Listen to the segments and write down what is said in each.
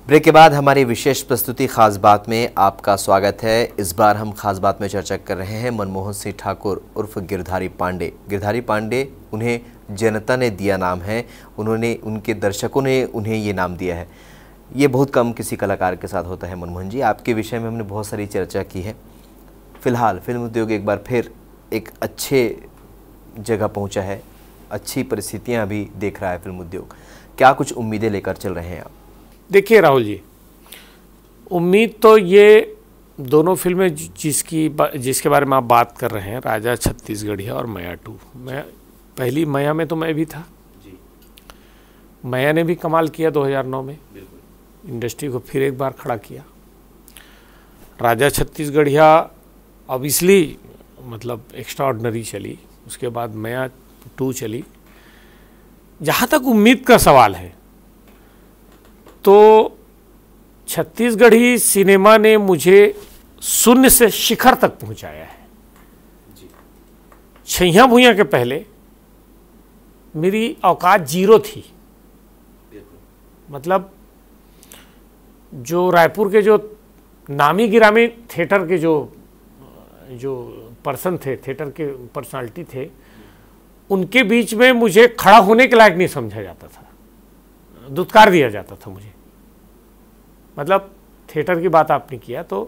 Break के बाद हमारी विशेष प्रस्तुति खास बात में आपका स्वागत है। इस बार हम खास बात में चर्चा कर रहे हैं मनमोहन सिंह ठाकुर उर्फ गिरधारी पांडे। गिरधारी पांडे उन्हें जनता ने दिया नाम है, उनके दर्शकों ने उन्हें ये नाम दिया है। ये बहुत कम किसी कलाकार के साथ होता है। मनमोहन जी, आपके विषय में हमने बहुत सारी चर्चा की है। फिलहाल फिल्म उद्योग एक बार फिर एक अच्छे जगह पहुँचा है, अच्छी परिस्थितियाँ अभी देख रहा है फिल्म उद्योग। क्या कुछ उम्मीदें लेकर चल रहे हैं आप? देखिए राहुल जी, उम्मीद तो ये दोनों फिल्में जिसके बारे में आप बात कर रहे हैं, राजा छत्तीसगढ़िया और मया 2। मैं पहली मया में तो मैं भी था जी। मया ने भी कमाल किया 2009 में, इंडस्ट्री को फिर एक बार खड़ा किया। राजा छत्तीसगढ़िया ऑब्वियसली मतलब एक्स्ट्राऑर्डिनरी चली, उसके बाद मया 2 चली। जहाँ तक उम्मीद का सवाल है तो छत्तीसगढ़ी सिनेमा ने मुझे शून्य से शिखर तक पहुंचाया है। छैया भुइयां के पहले मेरी औकात 0 थी। मतलब जो रायपुर के जो नामी गिरामी थिएटर के जो पर्सन थे, थिएटर के पर्सनालिटी थे, उनके बीच में मुझे खड़ा होने के लायक नहीं समझा जाता था, दुत्कार दिया जाता था मुझे। मतलब थिएटर की बात आपने किया तो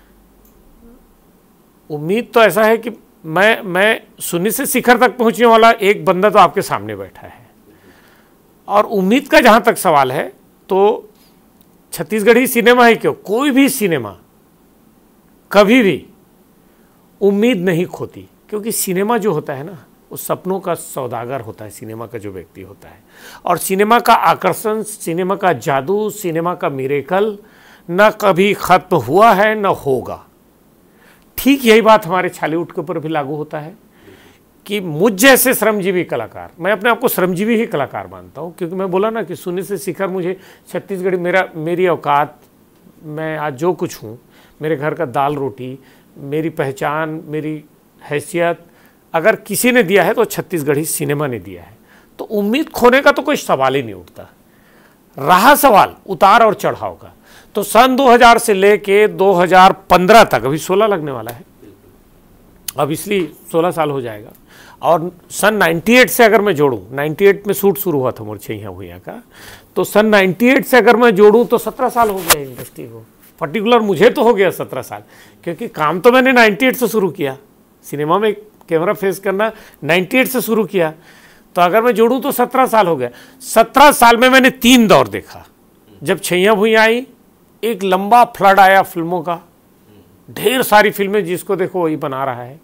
उम्मीद तो ऐसा है कि मैं शून्य से शिखर तक पहुंचने वाला एक बंदा तो आपके सामने बैठा है। और उम्मीद का जहां तक सवाल है तो छत्तीसगढ़ी सिनेमा ही क्यों, कोई भी सिनेमा कभी भी उम्मीद नहीं खोती, क्योंकि सिनेमा जो होता है ना, वो सपनों का सौदागर होता है। सिनेमा का जो व्यक्ति होता है, और सिनेमा का आकर्षण, सिनेमा का जादू, सिनेमा का मिरेकल न कभी खत्म हुआ है न होगा। ठीक यही बात हमारे छालीवुड के ऊपर भी लागू होता है कि मुझ जैसे श्रमजीवी कलाकार, मैं अपने आप को श्रमजीवी ही कलाकार मानता हूँ, क्योंकि मैं बोला ना कि शून्य से शिखर मुझे छत्तीसगढ़ी मेरी औकात, मैं आज जो कुछ हूँ, मेरे घर का दाल रोटी, मेरी पहचान, मेरी हैसियत अगर किसी ने दिया है तो छत्तीसगढ़ी सिनेमा ने दिया है। तो उम्मीद खोने का तो कोई सवाल ही नहीं उठता। रहा सवाल उतार और चढ़ाव का, तो सन 2000 से लेके 2015 तक, अभी 16 लगने वाला है, अब इसलिए 16 साल हो जाएगा। और सन 98 से अगर मैं जोड़ूं, 98 में शूट शुरू हुआ था मोर छैया भुइयां का, तो सन 98 से अगर मैं जोड़ूं तो 17 साल हो गया इंडस्ट्री को। पर्टिकुलर मुझे तो हो गया 17 साल, क्योंकि काम तो मैंने 98 से शुरू किया, सिनेमा में कैमरा फेस करना 98 से शुरू किया। तो अगर मैं जोड़ूं तो 17 साल हो गया। 17 साल में मैंने 3 दौर देखा। जब छैया भुइयां आई, एक लंबा फ्लड आया फिल्मों का, ढेर सारी फिल्में जिसको देखो वही बना रहा है।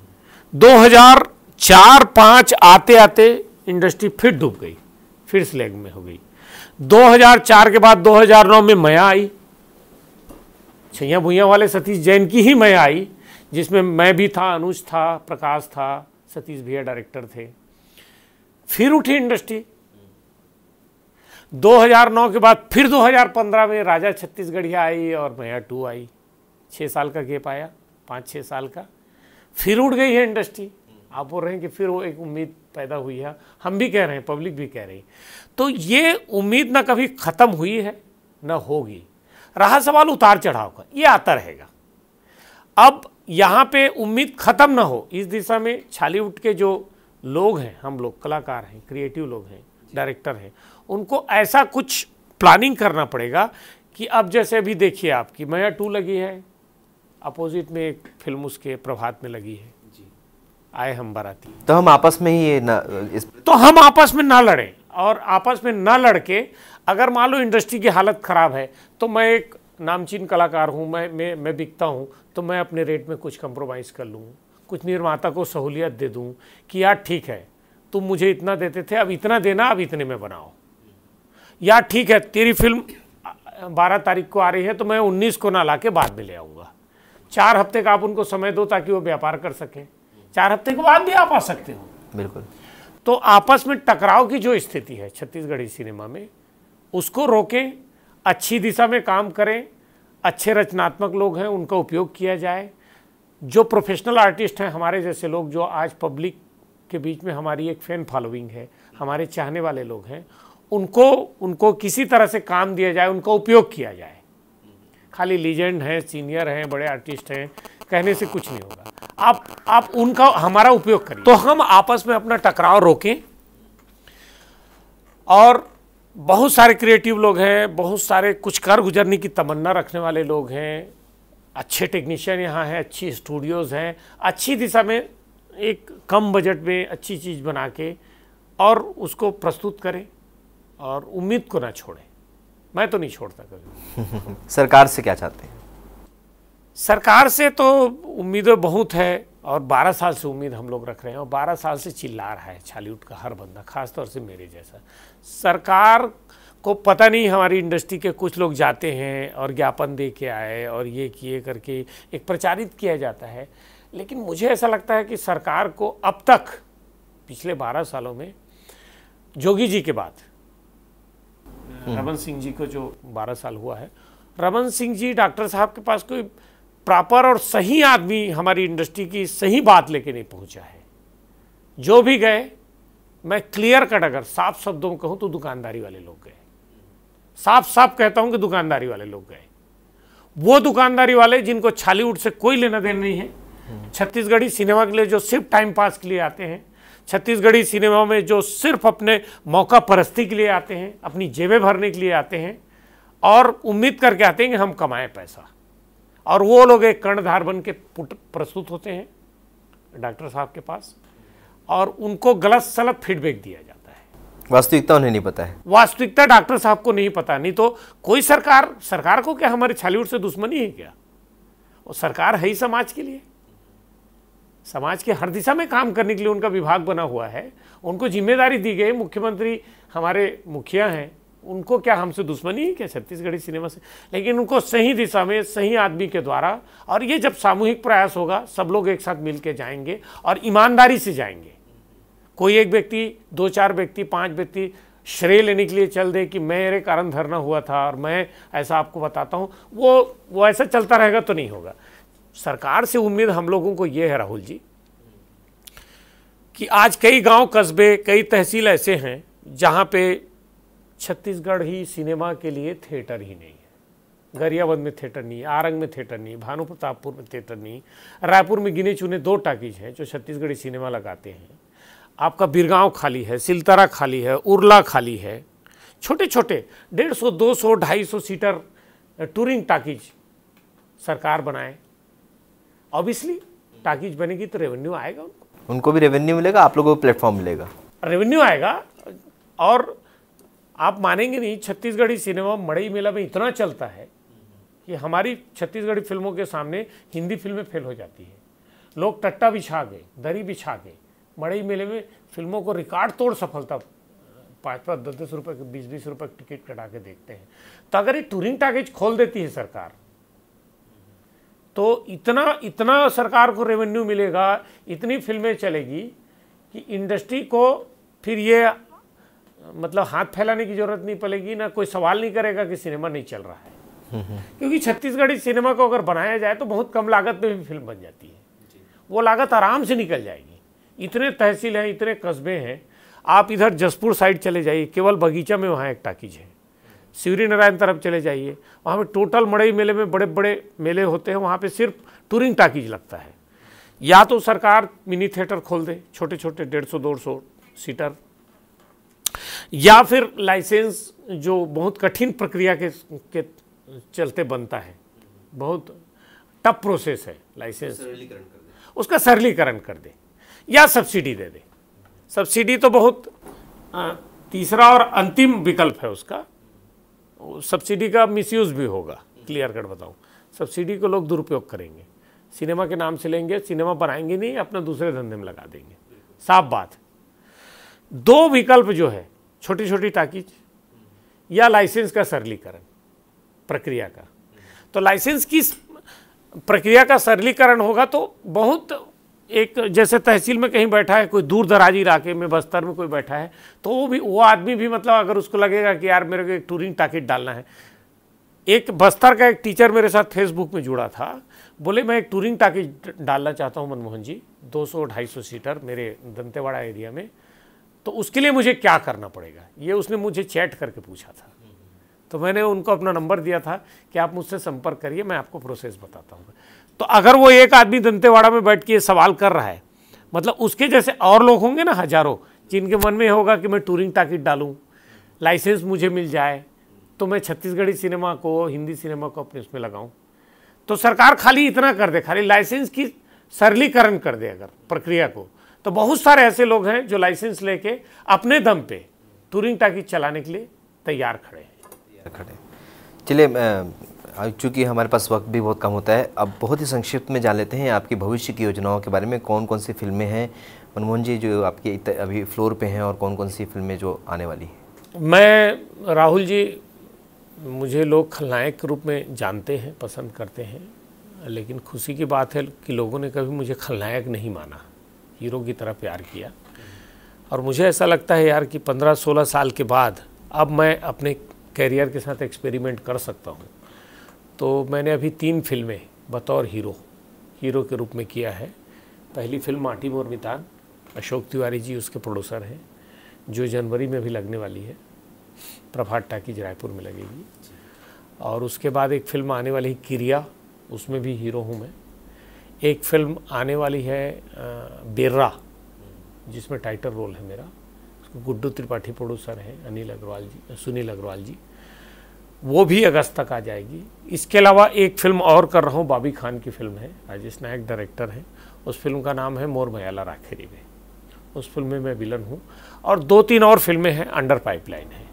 2004-5 आते आते इंडस्ट्री फिर डूब गई, फिर स्लैग में हो गई। 2004 के बाद 2009 में मया आई, छैया भुइयां वाले सतीश जैन की ही मया आई, जिसमें मैं भी था, अनुज था, प्रकाश था, सतीश भैया डायरेक्टर थे। फिर उठी इंडस्ट्री। 2009 के बाद फिर 2015 में राजा छत्तीसगढ़िया आई और मया 2 आई। 6 साल का गेप आया, 5-6 साल का, फिर उड़ गई है इंडस्ट्री। आप बोल रहे हैं कि फिर वो एक उम्मीद पैदा हुई है, हम भी कह रहे हैं, पब्लिक भी कह रही है। तो ये उम्मीद ना कभी खत्म हुई है ना होगी। रहा सवाल उतार चढ़ाव का, ये आता रहेगा। अब यहाँ पे उम्मीद खत्म ना हो, इस दिशा में छालीवुड के जो लोग हैं, हम लोग कलाकार हैं, क्रिएटिव लोग हैं, डायरेक्टर हैं, उनको ऐसा कुछ प्लानिंग करना पड़ेगा कि अब जैसे अभी देखिए आपकी मया 2 लगी है, अपोजिट में एक फिल्म उसके प्रभात में लगी है जी, आए हम बाराती। तो हम आपस में ही तो हम आपस में ना लड़ें, और आपस में ना लड़के अगर मान लो इंडस्ट्री की हालत ख़राब है, तो मैं एक नामचीन कलाकार हूँ, मैं बिकता हूँ, तो मैं अपने रेट में कुछ कंप्रोमाइज़ कर लूँ, कुछ निर्माता को सहूलियत दे दूँ कि यार ठीक है, तुम मुझे इतना देते थे, अब इतना देना, अब इतने में बनाओ। यार ठीक है, तेरी फिल्म 12 तारीख को आ रही है, तो मैं 19 को ना ला के बाद में ले आऊँगा। 4 हफ्ते का आप उनको समय दो ताकि वो व्यापार कर सकें। 4 हफ्ते के बाद भी आप आ सकते हो। बिल्कुल। तो आपस में टकराव की जो स्थिति है छत्तीसगढ़ी सिनेमा में, उसको रोकें, अच्छी दिशा में काम करें, अच्छे रचनात्मक लोग हैं उनका उपयोग किया जाए, जो प्रोफेशनल आर्टिस्ट हैं हमारे जैसे लोग, जो आज पब्लिक के बीच में हमारी एक फैन फॉलोइंग है, हमारे चाहने वाले लोग हैं, उनको किसी तरह से काम दिया जाए, उनका उपयोग किया जाए। खाली लीजेंड हैं, सीनियर हैं, बड़े आर्टिस्ट हैं, कहने से कुछ नहीं होगा। आप उनका हमारा उपयोग करिए, तो हम आपस में अपना टकराव रोकें। और बहुत सारे क्रिएटिव लोग हैं, बहुत सारे कुछ कर गुजरने की तमन्ना रखने वाले लोग हैं, अच्छे टेक्नीशियन यहाँ हैं, अच्छी स्टूडियोज़ हैं, अच्छी दिशा में एक कम बजट में अच्छी चीज़ बना के और उसको प्रस्तुत करें और उम्मीद को ना छोड़ें। मैं तो नहीं छोड़ता कभी। सरकार से क्या चाहते हैं? सरकार से तो उम्मीदें बहुत है और 12 साल से उम्मीद हम लोग रख रहे हैं और 12 साल से चिल्ला रहा है छालीउड का हर बंदा, खासतौर से मेरे जैसा। सरकार को पता नहीं, हमारी इंडस्ट्री के कुछ लोग जाते हैं और ज्ञापन दे के आए और ये किए करके एक प्रचारित किया जाता है, लेकिन मुझे ऐसा लगता है कि सरकार को अब तक पिछले 12 सालों में जोगी जी के बाद रमन सिंह जी को जो 12 साल हुआ है, रमन सिंह जी डॉक्टर साहब के पास कोई प्रॉपर और सही आदमी हमारी इंडस्ट्री की सही बात लेके नहीं पहुंचा है। जो भी गए, मैं क्लियर कट अगर साफ शब्दों में कहूं तो दुकानदारी वाले लोग गए। साफ साफ कहता हूं कि दुकानदारी वाले लोग गए। वो दुकानदारी वाले जिनको छालीउड से कोई लेना देना नहीं है, छत्तीसगढ़ी सिनेमा के लिए जो सिर्फ टाइम पास के लिए आते हैं, छत्तीसगढ़ी सिनेमा में जो सिर्फ अपने मौका परस्ती के लिए आते हैं, अपनी जेबें भरने के लिए आते हैं और उम्मीद करके आते हैं कि हम कमाएं पैसा, और वो लोग एक कर्णधार बन के प्रस्तुत होते हैं डॉक्टर साहब के पास और उनको गलत सलत फीडबैक दिया जाता है। वास्तविकता उन्हें नहीं पता है, वास्तविकता डॉक्टर साहब को नहीं पता। नहीं तो कोई सरकार को क्या हमारे छालीउड से दुश्मनी है क्या? वो सरकार है ही समाज के लिए, समाज के हर दिशा में काम करने के लिए उनका विभाग बना हुआ है, उनको जिम्मेदारी दी गई। मुख्यमंत्री हमारे मुखिया हैं, उनको क्या हमसे दुश्मनी है क्या छत्तीसगढ़ी सिनेमा से? लेकिन उनको सही दिशा में सही आदमी के द्वारा, और ये जब सामूहिक प्रयास होगा, सब लोग एक साथ मिल के जाएंगे और ईमानदारी से जाएंगे। कोई एक व्यक्ति, 2-4 व्यक्ति, 5 व्यक्ति श्रेय लेने के लिए चल दे कि मेरे कारण धरना हुआ था और मैं ऐसा आपको बताता हूँ, वो ऐसा चलता रहेगा तो नहीं होगा। सरकार से उम्मीद हम लोगों को ये है राहुल जी कि आज कई गांव, कस्बे, कई तहसील ऐसे हैं जहां पे छत्तीसगढ़ ही सिनेमा के लिए थिएटर ही नहीं है। गरियाबंद में थिएटर नहीं, आरंग में थिएटर नहीं, भानु प्रतापपुर में थिएटर नहीं, रायपुर में गिने चुने 2 टाकीज हैं जो छत्तीसगढ़ी सिनेमा लगाते हैं। आपका बिरगांव खाली है, सिलतरा खाली है, उरला खाली है। छोटे छोटे 150, 200, 250 सीटर टूरिंग टाकीज सरकार बनाए। ऑब्वियसली टाकीज बनेगी तो रेवेन्यू आएगा, उनको भी रेवेन्यू मिलेगा, आप लोगों को प्लेटफॉर्म मिलेगा, रेवेन्यू आएगा। और आप मानेंगे नहीं, छत्तीसगढ़ी सिनेमा मड़ई मेला में इतना चलता है कि हमारी छत्तीसगढ़ी फिल्मों के सामने हिंदी फिल्में फेल हो जाती है। लोग टट्टा बिछा के, दरी बिछा के मड़ई मेले में फिल्मों को रिकॉर्ड तोड़ सफलता 5-5, 10-10 रुपये, 20-20 रुपये टिकट कटा के देखते हैं। तो अगर ये टूरिंग टाकीज खोल देती है सरकार, तो इतना सरकार को रेवेन्यू मिलेगा, इतनी फिल्में चलेगी कि इंडस्ट्री को फिर ये मतलब हाथ फैलाने की जरूरत नहीं पड़ेगी, ना कोई सवाल नहीं करेगा कि सिनेमा नहीं चल रहा है। क्योंकि छत्तीसगढ़ी सिनेमा को अगर बनाया जाए तो बहुत कम लागत में भी फिल्म बन जाती है, वो लागत आराम से निकल जाएगी। इतने तहसील हैं, इतने कस्बे हैं। आप इधर जसपुर साइड चले जाइए, केवल बगीचा में वहाँ एक टाकीज है। शिवरी नारायण तरफ चले जाइए, वहाँ पे टोटल मड़ई मेले में बड़े बड़े मेले होते हैं, वहाँ पे सिर्फ टूरिंग टाकीज लगता है। या तो सरकार मिनी थिएटर खोल दे, छोटे छोटे 150-200 सीटर, या फिर लाइसेंस जो बहुत कठिन प्रक्रिया के चलते बनता है, बहुत टफ प्रोसेस है लाइसेंस, उसका सरलीकरण कर दे या सब्सिडी दे दे। सब्सिडी तो बहुत तीसरा और अंतिम विकल्प है उसका। सब्सिडी का मिसयूज भी होगा, क्लियर कट बताऊं। सब्सिडी को लोग दुरुपयोग करेंगे, सिनेमा के नाम से लेंगे, सिनेमा बनाएंगे नहीं, अपना दूसरे धंधे में लगा देंगे। साफ बात। 2 विकल्प जो है, छोटी छोटी टाकीज या लाइसेंस का सरलीकरण प्रक्रिया का। तो लाइसेंस की प्रक्रिया का सरलीकरण होगा तो बहुत, एक जैसे तहसील में कहीं बैठा है कोई, दूर दराज इलाके में बस्तर में कोई बैठा है, तो वो आदमी भी मतलब अगर उसको लगेगा कि यार मेरे को एक टूरिंग टाकीज डालना है। एक बस्तर का एक टीचर मेरे साथ फेसबुक में जुड़ा था, बोले मैं एक टूरिंग टाकीज डालना चाहता हूँ मनमोहन जी, 200-250 सीटर मेरे दंतेवाड़ा एरिया में, तो उसके लिए मुझे क्या करना पड़ेगा, ये उसने मुझे चैट करके पूछा था। तो मैंने उनको अपना नंबर दिया था कि आप मुझसे संपर्क करिए, मैं आपको प्रोसेस बताता हूँ। तो अगर वो एक आदमी दंतेवाड़ा में बैठ के ये सवाल कर रहा है, मतलब उसके जैसे और लोग होंगे ना हजारों, जिनके मन में होगा कि मैं टूरिंग टाकिट डालूं, लाइसेंस मुझे मिल जाए तो मैं छत्तीसगढ़ी सिनेमा को, हिंदी सिनेमा को अपने उसमें लगाऊं। तो सरकार खाली इतना कर दे, खाली लाइसेंस की सरलीकरण कर दे अगर प्रक्रिया को, तो बहुत सारे ऐसे लोग हैं जो लाइसेंस लेके अपने दम पे टूरिंग टाकिट चलाने के लिए तैयार खड़े हैं। चलिए, चूँकि हमारे पास वक्त भी बहुत कम होता है, अब बहुत ही संक्षिप्त में जान लेते हैं आपकी भविष्य की योजनाओं के बारे में। कौन कौन सी फिल्में हैं मनमोहन जी जो आपकी अभी फ्लोर पे हैं, और कौन कौन सी फिल्में जो आने वाली हैं? मैं राहुल जी, मुझे लोग खलनायक के रूप में जानते हैं, पसंद करते हैं, लेकिन खुशी की बात है कि लोगों ने कभी मुझे खलनायक नहीं माना, हीरो की तरह प्यार किया। और मुझे ऐसा लगता है यार कि 15-16 साल के बाद अब मैं अपने कैरियर के साथ एक्सपेरिमेंट कर सकता हूँ। तो मैंने अभी 3 फिल्में बतौर हीरो के रूप में किया है। पहली फिल्म माटी मोर मितान, अशोक तिवारी जी उसके प्रोड्यूसर हैं, जो जनवरी में भी लगने वाली है, प्रभात टाकीज रायपुर में लगेगी। और उसके बाद एक फिल्म आने वाली है किरिया, उसमें भी हीरो हूँ मैं। एक फिल्म आने वाली है बेर्रा, जिसमें टाइटल रोल है मेरा, उसको गुड्डू त्रिपाठी प्रोड्यूसर हैं, सुनील अग्रवाल जी, वो भी अगस्त तक आ जाएगी। इसके अलावा एक फिल्म और कर रहा हूँ, बाबी खान की फिल्म है, राजेश नायक डायरेक्टर हैं, उस फिल्म का नाम है मोर मयाला राखेरी में, उस फिल्म में मैं विलन हूँ। और 2-3 और फिल्में हैं अंडर पाइपलाइन है।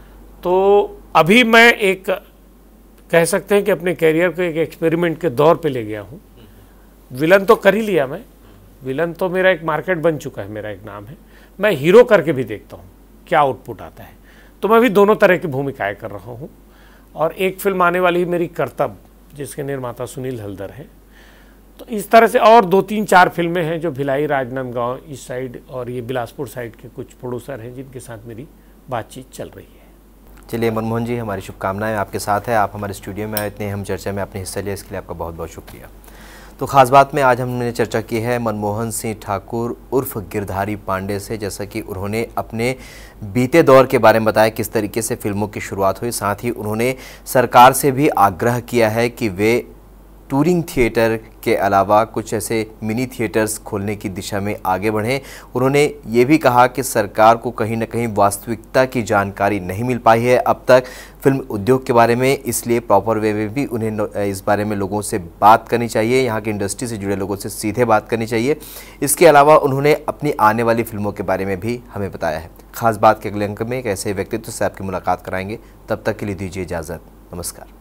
तो अभी मैं एक कह सकते हैं कि अपने कैरियर को एक एक्सपेरिमेंट के दौर पे ले गया हूँ। विलन तो कर ही लिया मैं, विलन तो मेरा एक मार्केट बन चुका है, मेरा एक नाम है। मैं हीरो करके भी देखता हूँ क्या आउटपुट आता है। तो मैं भी दोनों तरह की भूमिकाएं कर रहा हूँ। और एक फिल्म आने वाली है मेरी कर्तव्य, जिसके निर्माता सुनील हल्दर हैं। तो इस तरह से और 2-3-4 फिल्में हैं जो भिलाई, राजनांदगांव इस साइड और ये बिलासपुर साइड के कुछ प्रोड्यूसर हैं जिनके साथ मेरी बातचीत चल रही है। चलिए मनमोहन जी, हमारी शुभकामनाएं आपके साथ है। आप हमारे स्टूडियो में आए, इतने हम चर्चा में आपने हिस्सा लिया, इसके लिए आपका बहुत बहुत शुक्रिया। तो खास बात में आज हमने चर्चा की है मनमोहन सिंह ठाकुर उर्फ गिरधारी पांडे से, जैसा कि उन्होंने अपने बीते दौर के बारे में बताया, किस तरीके से फिल्मों की शुरुआत हुई। साथ ही उन्होंने सरकार से भी आग्रह किया है कि वे टूरिंग थिएटर के अलावा कुछ ऐसे मिनी थिएटर्स खोलने की दिशा में आगे बढ़ें। उन्होंने ये भी कहा कि सरकार को कहीं ना कहीं वास्तविकता की जानकारी नहीं मिल पाई है अब तक फिल्म उद्योग के बारे में, इसलिए प्रॉपर वे में भी उन्हें इस बारे में लोगों से बात करनी चाहिए, यहाँ की इंडस्ट्री से जुड़े लोगों से सीधे बात करनी चाहिए। इसके अलावा उन्होंने अपनी आने वाली फिल्मों के बारे में भी हमें बताया है। खास बात के अगले अंक में एक ऐसे व्यक्तित्व से आपकी मुलाकात कराएंगे, तब तक के लिए दीजिए इजाज़त। नमस्कार।